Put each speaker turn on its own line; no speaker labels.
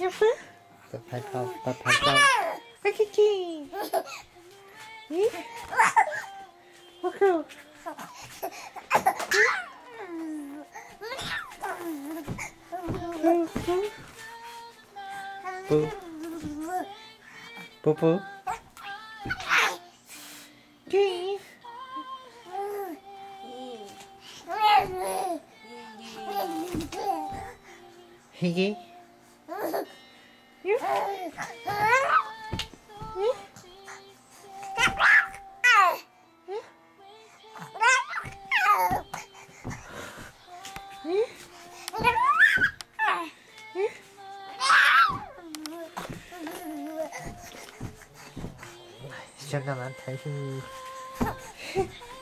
예뻐? 또 발톱, 또 발톱. 키키. 응? 오호. 뿌. 뿌뿌. 키. 희기. 응? 시원한 당신이